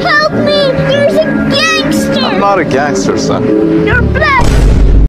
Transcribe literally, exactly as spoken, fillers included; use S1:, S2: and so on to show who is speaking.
S1: Help me! There's a gangster!
S2: I'm not a gangster, son.
S1: You're black!